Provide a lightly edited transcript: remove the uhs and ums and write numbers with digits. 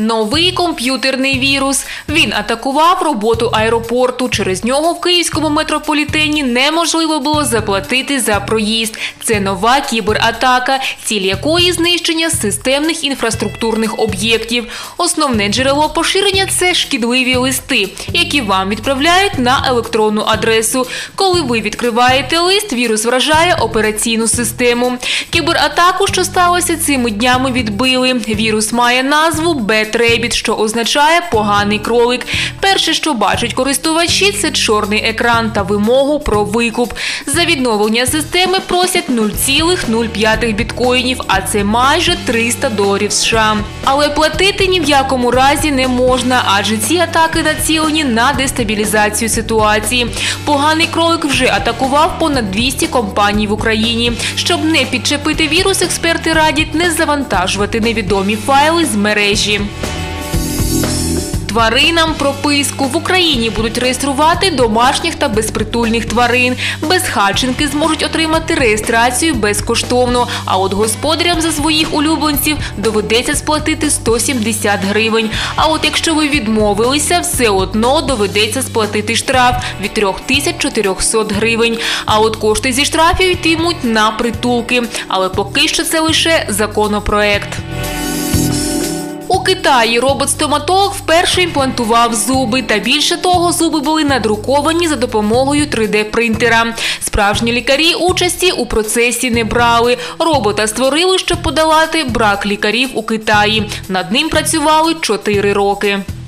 Новий комп'ютерний вірус. Він атакував роботу аеропорту. Через нього в київському метрополітені неможливо було заплатити за проїзд. Це нова кібератака, ціль якої – знищення системних інфраструктурних об'єктів. Основне джерело поширення – це шкідливі листи, які вам відправляють на електронну адресу. Коли ви відкриваєте лист, вірус вражає операційну систему. Кібератаку, що сталося цими днями, відбили. Вірус має назву Bad Rabbit, що означає «поганий кролик». Перше, що бачать користувачі – це чорний екран та вимогу про викуп. За відновлення системи просять 0,05 біткоїнів, а це майже $300 США. Але платити ні в якому разі не можна, адже ці атаки націлені на дестабілізацію ситуації. Поганий кролик вже атакував понад 200 компаній в Україні. Щоб не підчепити вірус, експерти радять не завантажувати невідомі файли з мережі. Тваринам прописку. В Україні будуть реєструвати домашніх та безпритульних тварин. Безхатченки зможуть отримати реєстрацію безкоштовно, а от господарям за своїх улюбленців доведеться сплатити 170 гривень. А от якщо ви відмовилися, все одно доведеться сплатити штраф від 3400 гривень. А от кошти зі штрафів йтимуть на притулки. Але поки що це лише законопроект. У Китаї робот-стоматолог вперше імплантував зуби. Та більше того, зуби були надруковані за допомогою 3D-принтера. Справжні лікарі участі у процесі не брали. Робота створили, щоб подолати брак лікарів у Китаї. Над ним працювали 4 роки.